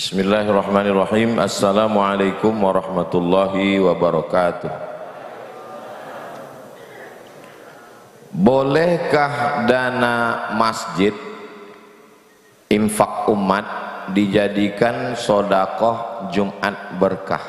Bismillahirrahmanirrahim. Assalamualaikum warahmatullahi wabarakatuh. Bolehkah dana masjid infak umat dijadikan sodakoh Jumat berkah?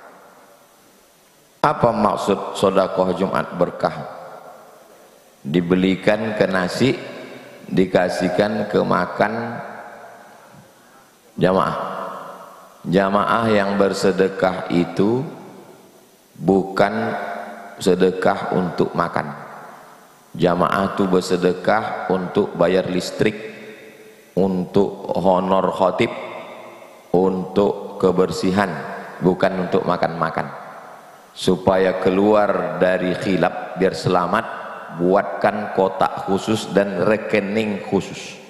Apa maksud sodakoh Jumat berkah? Dibelikan ke nasi, dikasihkan ke makan jamaah. Jamaah yang bersedekah itu bukan sedekah untuk makan. Jamaah itu bersedekah untuk bayar listrik, untuk honor khotib, untuk kebersihan, bukan untuk makan-makan. Supaya keluar dari khilaf, biar selamat, buatkan kotak khusus dan rekening khusus.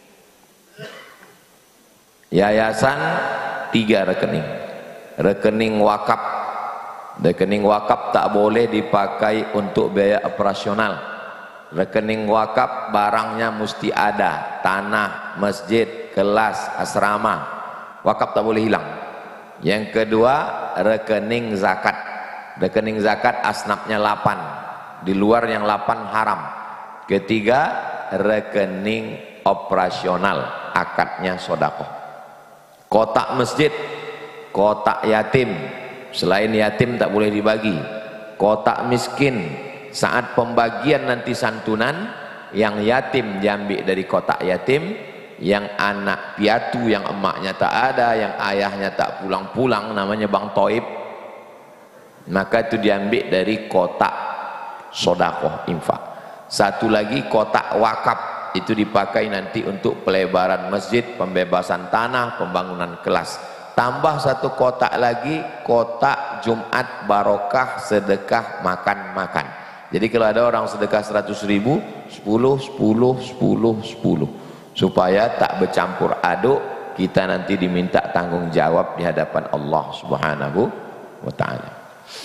Yayasan 3 rekening. Rekening wakaf. Rekening wakaf tak boleh dipakai untuk biaya operasional. Rekening wakaf barangnya mesti ada, tanah, masjid, kelas, asrama. Wakaf tak boleh hilang. Yang kedua, rekening zakat. Rekening zakat asnafnya 8. Di luar yang 8 haram. Ketiga, rekening operasional, akadnya sedekah. Kotak masjid, kotak yatim, selain yatim tak boleh dibagi. Kotak miskin, saat pembagian nanti santunan, yang yatim diambil dari kotak yatim, yang anak piatu, yang emaknya tak ada, yang ayahnya tak pulang-pulang, namanya Bang Toib, maka itu diambil dari kotak sodakoh infak. Satu lagi kotak wakaf, itu dipakai nanti untuk pelebaran masjid, pembebasan tanah, pembangunan kelas. Tambah satu kotak lagi, kotak Jumat barokah sedekah makan-makan. Jadi kalau ada orang sedekah 100.000, 10, 10, 10, 10, supaya tak bercampur aduk, kita nanti diminta tanggung jawab di hadapan Allah Subhanahu wa ta'ala.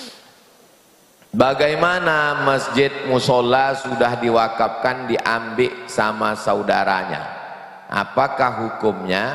Bagaimana masjid musola sudah diwakafkan diambil sama saudaranya? Apakah hukumnya?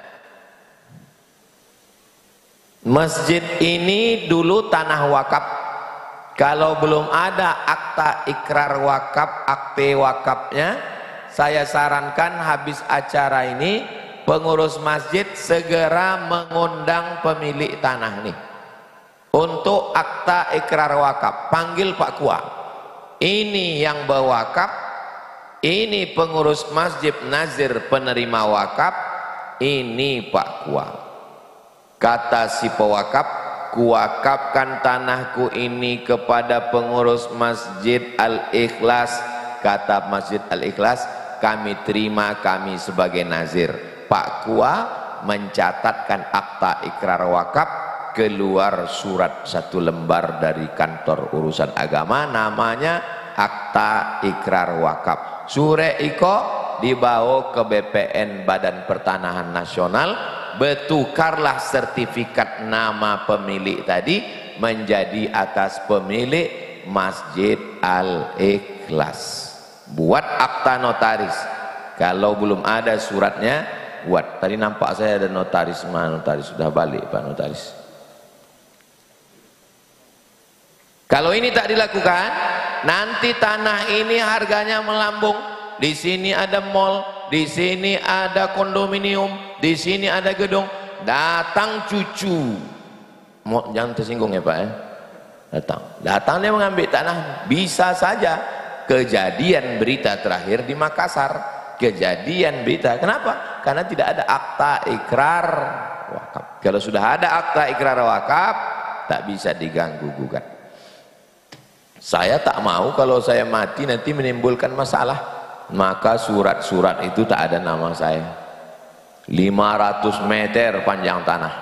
Masjid ini dulu tanah wakaf. Kalau belum ada akta ikrar wakaf, akte wakafnya, saya sarankan habis acara ini pengurus masjid segera mengundang pemilik tanah nih untuk akta ikrar wakaf. Panggil Pak Kua, ini yang berwakaf, ini pengurus masjid nazir penerima wakaf, ini Pak Kua. Kata si pewakaf, kuwakafkan tanahku ini kepada pengurus Masjid Al-Ikhlas. Kata Masjid Al-Ikhlas, kami terima, kami sebagai nazir. Pak Kua mencatatkan akta ikrar wakaf, keluar surat 1 lembar dari kantor urusan agama, namanya akta ikrar wakaf. Surat iko dibawa ke BPN Badan Pertanahan Nasional, bertukarlah sertifikat nama pemilik tadi menjadi atas pemilik Masjid Al-Ikhlas. Buat akta notaris. Kalau belum ada suratnya, buat. Tadi nampak saya ada notaris, mana notaris? Sudah balik Pak notaris. Kalau ini tak dilakukan, nanti tanah ini harganya melambung. Di sini ada mall, di sini ada kondominium, di sini ada gedung. Datang cucu, jangan tersinggung ya Pak ya. Datang dia mengambil tanah. Bisa saja kejadian berita terakhir di Makassar. Kejadian berita, kenapa? Karena tidak ada akta ikrar wakaf. Kalau sudah ada akta ikrar wakaf, tak bisa diganggu gugat. Saya tak mau kalau saya mati nanti menimbulkan masalah, maka surat-surat itu tak ada nama saya. 500 meter panjang tanah.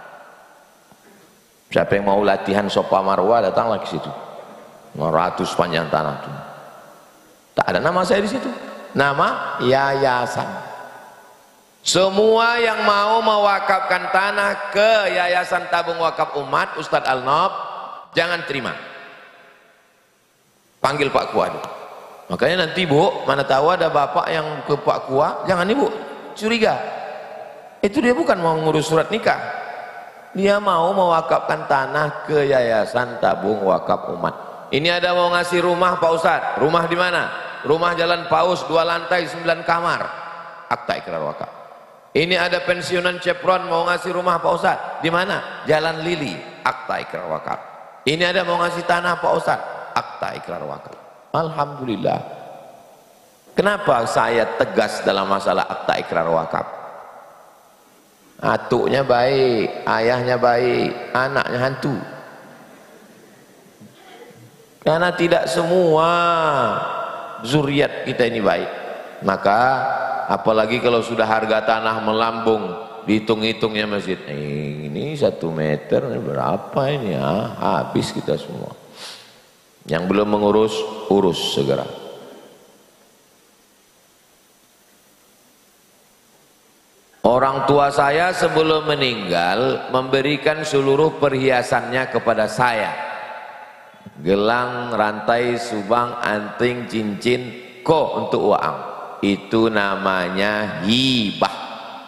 Siapa yang mau latihan sopa marwah datanglah ke situ. 500 panjang tanah itu. Tak ada nama saya di situ. Nama yayasan. Semua yang mau mewakafkan tanah ke Yayasan Tabung Wakaf Umat Ustadz Al-Nob, jangan terima. Panggil Pak Kua. Makanya nanti Bu, mana tahu ada bapak yang ke Pak Kua, jangan Ibu curiga. Itu dia bukan mau ngurus surat nikah, dia mau mewakafkan tanah ke Yayasan Tabung Wakaf Umat. Ini ada mau ngasih rumah Pak Ustadz, rumah di mana? Rumah Jalan Paus 2 lantai 9 kamar, akta ikrar wakaf. Ini ada pensiunan Chevron mau ngasih rumah Pak Ustadz, di mana? Jalan Lili, akta ikrar wakaf. Ini ada mau ngasih tanah Pak Ustadz, akta ikrar wakaf. Alhamdulillah. Kenapa saya tegas dalam masalah akta ikrar wakaf? Atuknya baik, ayahnya baik, anaknya hantu. Karena tidak semua zuriat kita ini baik. Maka apalagi kalau sudah harga tanah melambung, dihitung-hitungnya masjid, ini 1 meter berapa ini ya? Habis kita semua. Yang belum mengurus, urus segera. Orang tua saya sebelum meninggal memberikan seluruh perhiasannya kepada saya. Gelang, rantai, subang, anting, cincin, untuk uang. Itu namanya hibah.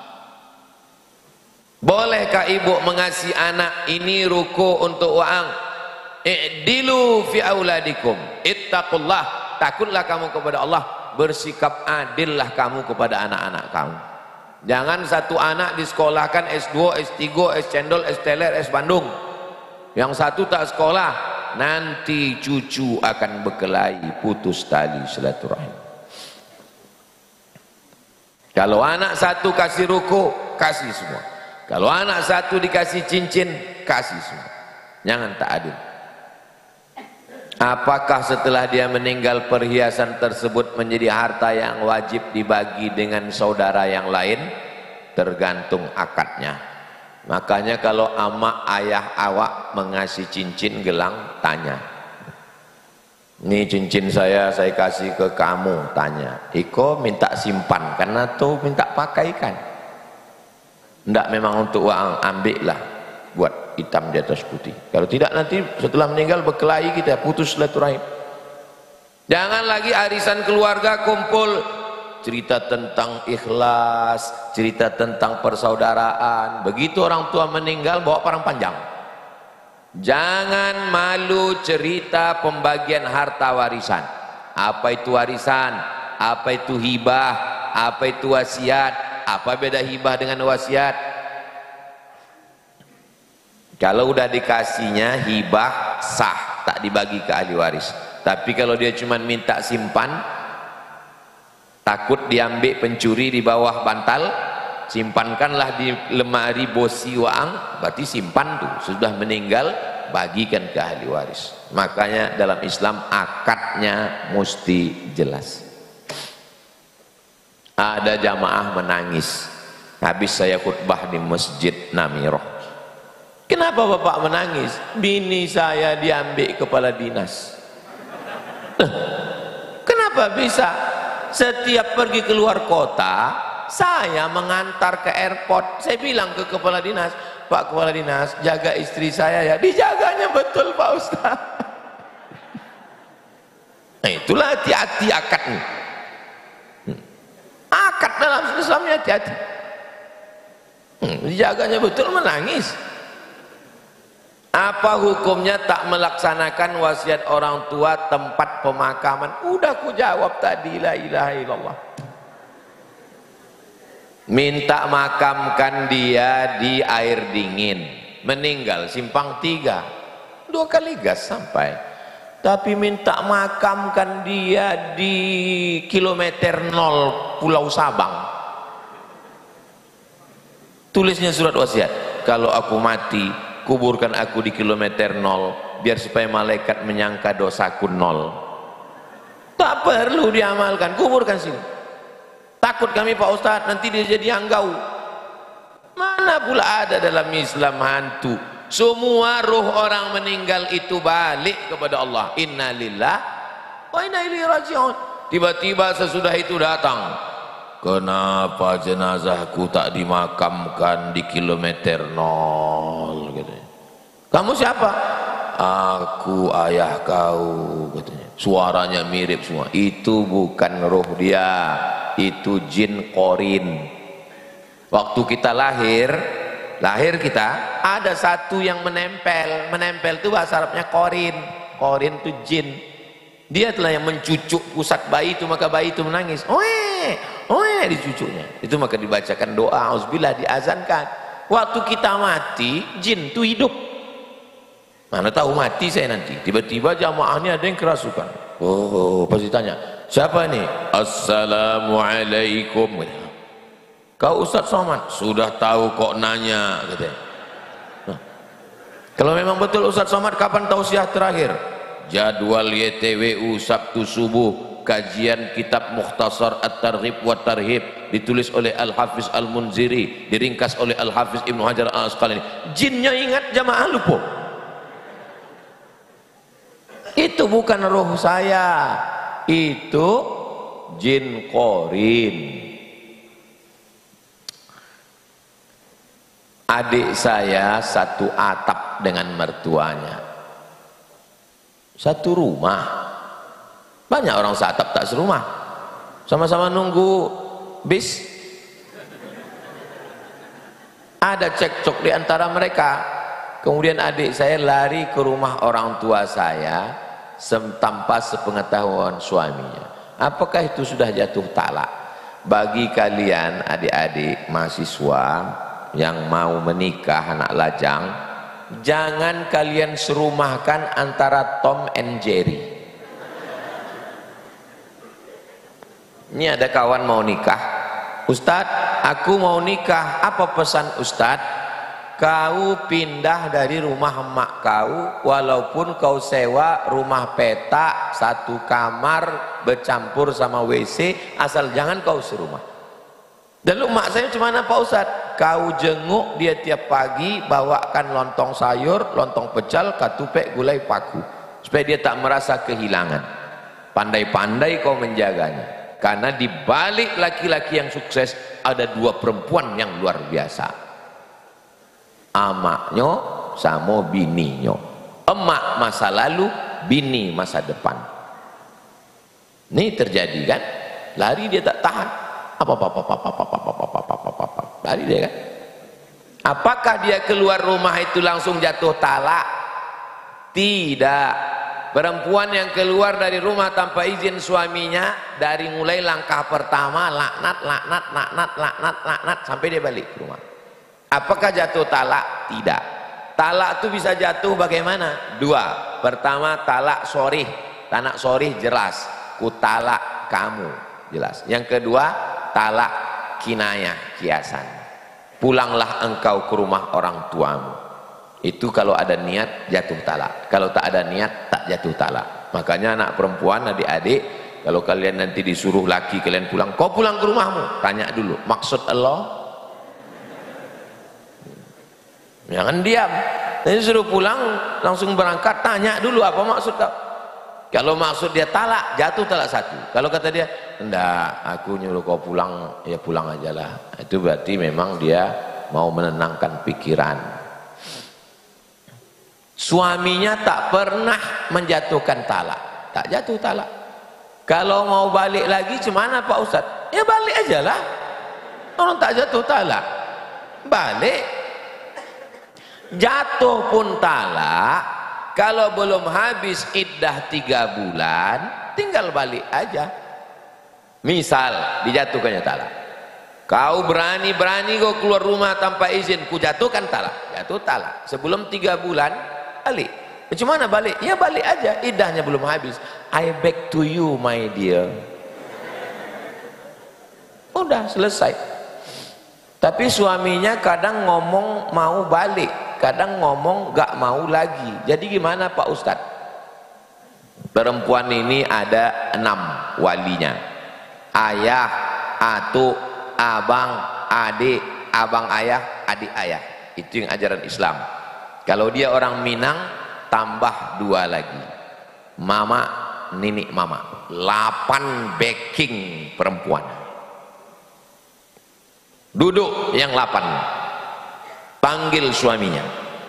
Bolehkah ibu mengasih anak ini ruko untuk uang? I'dilu fi auladikum, ittaqullah, takutlah kamu kepada Allah, bersikap adillah kamu kepada anak-anak kamu. Jangan satu anak disekolahkan S2, S3, S cendol, S teler, S Bandung, yang satu tak sekolah, nanti cucu akan berkelahi, putus tali silaturahim. Kalau anak satu kasih ruko, kasih semua. Kalau anak satu dikasih cincin, kasih semua. Jangan tak adil. Apakah setelah dia meninggal perhiasan tersebut menjadi harta yang wajib dibagi dengan saudara yang lain? Tergantung akadnya. Makanya kalau ama ayah awak mengasih cincin gelang, tanya, ini cincin saya kasih ke kamu, tanya, Iko minta simpan karena tuh minta pakaikan, ndak memang untuk uang, ambillah, buat hitam di atas putih. Kalau tidak nanti setelah meninggal berkelahi kita, putus silaturahim. Jangan lagi arisan keluarga kumpul cerita tentang ikhlas, cerita tentang persaudaraan. Begitu orang tua meninggal bawa parang panjang. Jangan malu cerita pembagian harta warisan. Apa itu warisan? Apa itu hibah? Apa itu wasiat? Apa beda hibah dengan wasiat? Kalau udah dikasihnya hibah sah, tak dibagi ke ahli waris. Tapi kalau dia cuma minta simpan, takut diambil pencuri di bawah bantal, simpankanlah di lemari bosi uang, berarti simpan tuh, sudah meninggal bagikan ke ahli waris. Makanya dalam Islam akadnya mesti jelas. Ada jamaah menangis habis saya khutbah di Masjid Namiroh. Kenapa bapak menangis? Bini saya diambil kepala dinas. Kenapa bisa? Setiap pergi keluar kota, saya mengantar ke airport. Saya bilang ke kepala dinas, Pak kepala dinas, jaga istri saya ya. Dijaganya betul Pak Ustaz. Nah, itulah hati-hati akadnya. Akad dalam Islamnya hati-hati. Dijaganya betul, menangis. Apa hukumnya tak melaksanakan wasiat orang tua tempat pemakaman? Udah ku jawab tadi, la ilaha illallah. Minta makamkan dia di air dingin, meninggal simpang 3, 2 kali gas sampai. Tapi minta makamkan dia di kilometer 0 Pulau Sabang. Tulisnya surat wasiat, kalau aku mati, kuburkan aku di kilometer 0, biar supaya malaikat menyangka dosaku 0. Tak perlu diamalkan, kuburkan sini. Takut kami Pak Ustadz nanti dia jadi hanggau. Mana pula ada dalam Islam hantu. Semua ruh orang meninggal itu balik kepada Allah. Inna lillah wa inna ilaihi raji'un. Tiba-tiba sesudah itu datang, kenapa jenazahku tak dimakamkan di kilometer 0 katanya. Kamu siapa? Aku ayah kau katanya. Suaranya mirip semua. Itu bukan roh dia, itu jin korin. Waktu kita lahir kita ada satu yang menempel itu bahasa Arabnya korin itu jin. Dia telah yang mencucuk pusat bayi itu, maka bayi itu menangis, oe di cucunya itu, maka dibacakan doa auzubillah, diazankan. Waktu kita mati jin itu hidup. Mana tahu mati saya nanti tiba-tiba jamaahnya ada yang kerasukan, pasti tanya, siapa nih? Assalamualaikum. Kau Ustaz Somad? Sudah tahu kok nanya, katanya. Nah, kalau memang betul Ustaz Somad, kapan tausiah terakhir? Jadwal YTWU Sabtu subuh, kajian kitab Mukhtasar At-Targhib wa Tarhib, ditulis oleh Al-Hafiz Al-Munziri, diringkas oleh Al-Hafiz Ibnu Hajar Al-Asqalani. Jinnya ingat, jamaah lupa. Itu bukan roh saya, itu jin korin. Adik saya satu atap dengan mertuanya, satu rumah. Banyak orang seatap tak serumah, sama-sama nunggu bis. Ada cekcok di antara mereka. Kemudian adik saya lari ke rumah orang tua saya tanpa sepengetahuan suaminya. Apakah itu sudah jatuh talak? Bagi kalian adik-adik mahasiswa yang mau menikah, anak lajang, jangan kalian serumahkan antara Tom and Jerry. Ini ada kawan mau nikah, Ustadz aku mau nikah, apa pesan Ustadz? Kau pindah dari rumah emak kau, walaupun kau sewa rumah petak satu kamar bercampur sama WC, asal jangan kau serumah. Dan lu mak saya cuma Pak Ustadz? Kau jenguk dia tiap pagi, bawakan lontong sayur, lontong pecel, katupek, gulai, paku, supaya dia tak merasa kehilangan. Pandai-pandai kau menjaganya, karena di balik laki-laki yang sukses ada dua perempuan yang luar biasa, amaknya sama bininya. Emak masa lalu, bini masa depan. Ini terjadi kan? Lari dia tak tahan, lari dia kan. Apakah dia keluar rumah itu langsung jatuh talak? Tidak. Perempuan yang keluar dari rumah tanpa izin suaminya, dari mulai langkah pertama laknat sampai dia balik ke rumah. Apakah jatuh talak? Tidak. Talak itu bisa jatuh bagaimana? Dua. Pertama talak sorih, talak sorih jelas, ku talak kamu, jelas. Yang kedua talak kinayah, kiasan, pulanglah engkau ke rumah orang tuamu. Itu kalau ada niat jatuh talak, kalau tak ada niat tak jatuh talak. Makanya anak perempuan, adik-adik, kalau kalian nanti disuruh laki kalian pulang, kau pulang ke rumahmu, tanya dulu maksud Allah. Jangan diam, nanti suruh pulang langsung berangkat, tanya dulu apa maksud kau. Kalau maksud dia talak, jatuh talak satu. Kalau kata dia, enggak, aku nyuruh kau pulang, ya pulang aja lah. Itu berarti memang dia mau menenangkan pikiran. Suaminya tak pernah menjatuhkan talak, tak jatuh talak. Kalau mau balik lagi cemana Pak Ustadz? Ya balik aja lah. Orang tak jatuh talak, balik. Jatuh pun talak, kalau belum habis iddah 3 bulan, tinggal balik aja. Misal dijatuhkannya talak, kau berani-berani kau keluar rumah tanpa izin, ku jatuhkan talak, jatuh talak. Sebelum 3 bulan balik. Bagaimana balik? Ya balik aja, iddahnya belum habis. I back to you my dear. Udah selesai. Tapi suaminya kadang ngomong mau balik, kadang ngomong gak mau lagi. Jadi gimana Pak Ustadz? Perempuan ini ada 6 walinya: ayah, atuk, abang, adik, abang ayah, adik ayah. Itu yang ajaran Islam. Kalau dia orang Minang, tambah 2 lagi, mama, ninik mama. 8 backing perempuan. Duduk yang 8, panggil suaminya.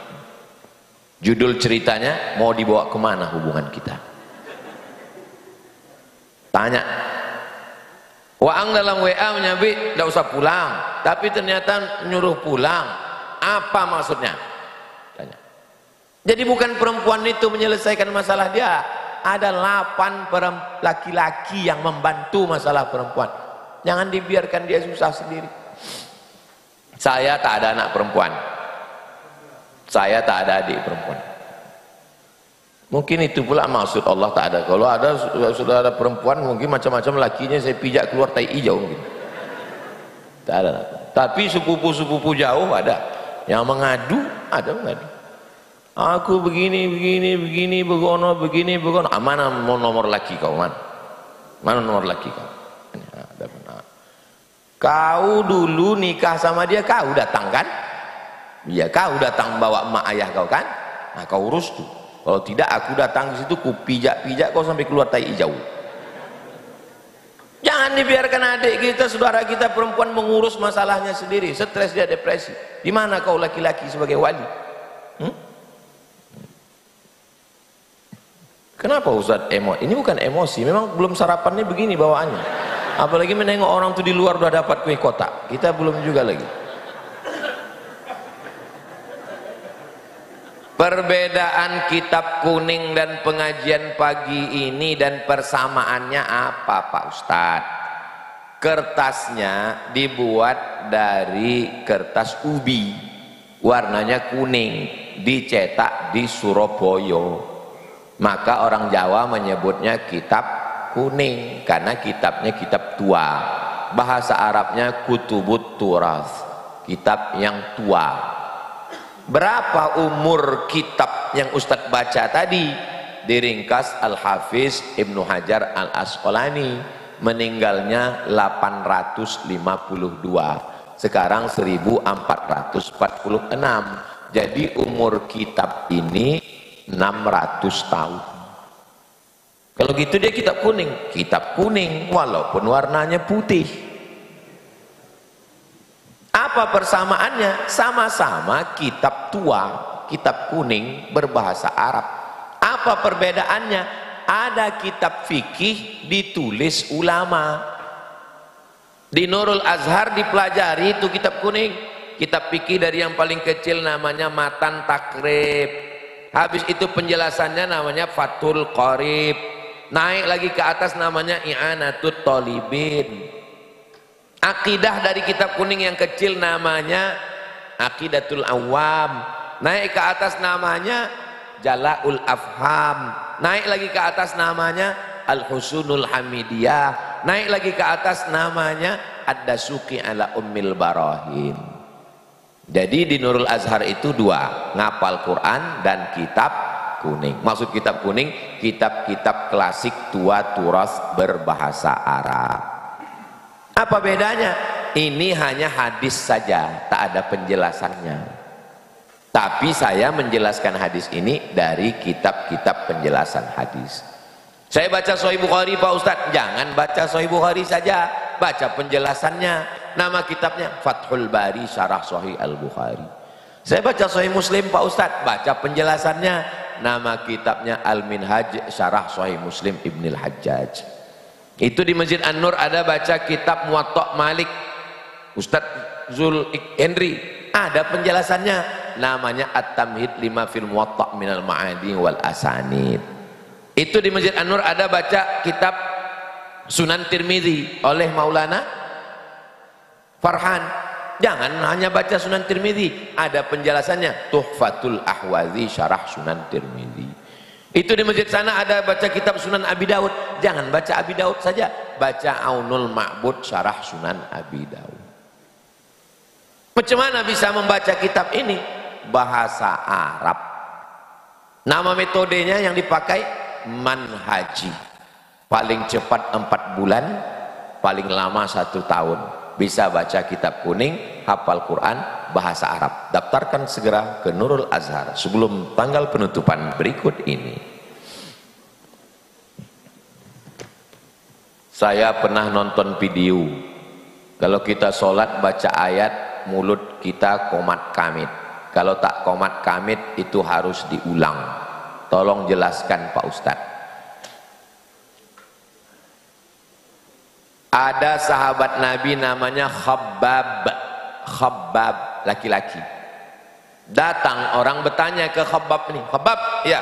Judul ceritanya, mau dibawa kemana hubungan kita? Tanya, Waang dalam WA menyabit tidak usah pulang, tapi ternyata nyuruh pulang. Apa maksudnya? Tanya. Jadi bukan perempuan itu menyelesaikan masalah dia, ada 8 laki-laki yang membantu masalah perempuan. Jangan dibiarkan dia susah sendiri. Saya tak ada anak perempuan, saya tak ada adik perempuan. Mungkin itu pula maksud Allah tak ada. Kalau ada, sudah ada perempuan, mungkin macam-macam lakinya saya pijak keluar tai hijau mungkin. Tak ada. Tapi sepupu-sepupu jauh ada. Yang mengadu, ada mengadu. Aku begini, begono. Mana nomor laki kau, mana? Mana nomor laki kau? Ada benar. Kau dulu nikah sama dia, kau datang kan? Iya, kau datang bawa emak ayah kau kan? Nah, kau urus tuh. Kalau tidak, aku datang ke situ, ku pijak-pijak kau sampai keluar tai hijau. Jangan dibiarkan adik kita, saudara kita perempuan mengurus masalahnya sendiri, stres dia, depresi. Di mana kau laki-laki sebagai wali? Kenapa Ustaz emosi? Ini bukan emosi, memang belum sarapannya begini bawaannya. Apalagi menengok orang tuh di luar udah dapat kue kotak, kita belum juga lagi. Perbedaan kitab kuning dan pengajian pagi ini dan persamaannya apa Pak Ustadz? Kertasnya dibuat dari kertas ubi, warnanya kuning, dicetak di Surabaya. Maka orang Jawa menyebutnya kitab kuning karena kitabnya kitab tua. Bahasa Arabnya kutubut turas, kitab yang tua. Berapa umur kitab yang Ustadz baca tadi? Diringkas Al-Hafiz Ibnu Hajar Al-Asqalani, meninggalnya 852, sekarang 1446. Jadi umur kitab ini 600 tahun. Kalau gitu dia kitab kuning walaupun warnanya putih. Apa persamaannya? Sama-sama kitab tua, kitab kuning berbahasa Arab. Apa perbedaannya? Ada kitab fikih ditulis ulama. Di Nurul Azhar dipelajari itu kitab kuning. Kitab fikih dari yang paling kecil namanya Matan Takrib. Habis itu penjelasannya namanya Fathul Qorib. Naik lagi ke atas namanya I'anatut Thalibin. Akidah dari kitab kuning yang kecil namanya Aqidatul Awam. Naik ke atas namanya Jala'ul Afham. Naik lagi ke atas namanya Al-Husunul Hamidiyah. Naik lagi ke atas namanya Ad-Dasuki ala Ummil Barahin. Jadi di Nurul Azhar itu 2, ngapal Quran dan kitab kuning. Maksud kitab kuning, kitab-kitab klasik tua turas berbahasa Arab. Apa bedanya? Ini hanya hadis saja, tak ada penjelasannya. Tapi saya menjelaskan hadis ini dari kitab-kitab penjelasan hadis. Saya baca Sahih Bukhari Pak Ustadz, jangan baca Sahih Bukhari saja, baca penjelasannya. Nama kitabnya Fathul Bari Syarah Sahih Al-Bukhari. Saya baca Sahih Muslim Pak Ustadz, baca penjelasannya. Nama kitabnya Al-Minhaj Syarah Sahih Muslim Ibnil Hajjaj. Itu di Masjid An-Nur ada baca kitab Muwatta Malik Ustadz Zul Henry, ada penjelasannya, namanya At-Tamhid lima fil Muwatta minal ma'adi wal asanid. Itu di Masjid An-Nur ada baca kitab Sunan Tirmidzi oleh Maulana Farhan. Jangan hanya baca Sunan Tirmidzi, ada penjelasannya Tuhfatul Ahwazi Syarah Sunan Tirmidzi. Itu di masjid sana ada baca kitab Sunan Abi Daud. Jangan baca Abi Daud saja, baca Aunul Ma'bud Syarah Sunan Abi Daud. Macam mana bisa membaca kitab ini? Bahasa Arab. Nama metodenya yang dipakai manhaji. Paling cepat 4 bulan, paling lama 1 tahun. Bisa baca kitab kuning, hafal Quran, bahasa Arab. Daftarkan segera ke Nurul Azhar sebelum tanggal penutupan berikut ini. Saya pernah nonton video, kalau kita sholat baca ayat, mulut kita komat kamit. Kalau tak komat kamit itu harus diulang. Tolong jelaskan Pak Ustadz. Ada sahabat Nabi namanya Khabbab. Khabbab, laki-laki. Datang orang bertanya ke Khabbab ini, Khabbab, ya,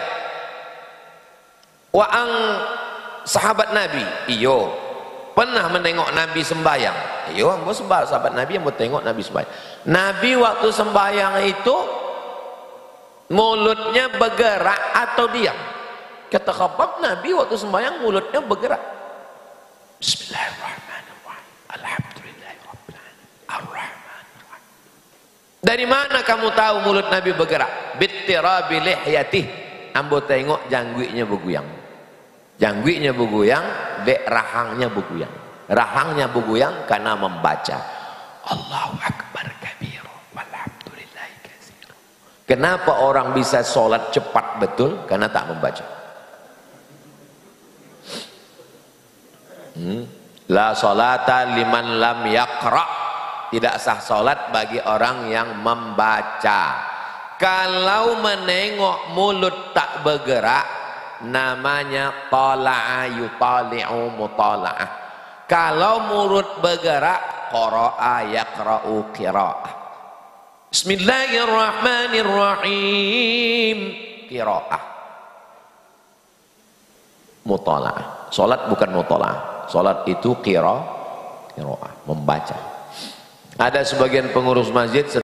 waang sahabat Nabi, iyo, pernah menengok Nabi sembahyang? Iyo, ambo sahabat Nabi yang tengok Nabi sembahyang. Nabi waktu sembahyang itu mulutnya bergerak atau diam? Kata Khabbab, Nabi waktu sembahyang mulutnya bergerak. Bismillahirrahmanirrahim. Alhamdulillahirabbil alamin. Ar-Rahmanir-Rahim. Dari mana kamu tahu mulut Nabi bergerak? Bittirabi lihyatih. Ambo tengok jangguiknya bergoyang. Jangguiknya bergoyang, rahangnya bergoyang. Rahangnya bergoyang karena membaca Allahu Akbar kabir walhamdulillahi katsir. Kenapa orang bisa sholat cepat betul? Karena tak membaca. La sholata liman lam yaqra. Tidak sah sholat bagi orang yang membaca. Kalau menengok mulut tak bergerak, namanya tala'a yutali'u mutala'ah. Kalau mulut bergerak, qara'a yaqra'u qira'ah. Bismillahirrahmanirrahim. Qira'ah. Mutala'ah. Sholat bukan mutala'ah. Sholat itu qira'ah, membaca. Ada sebagian pengurus masjid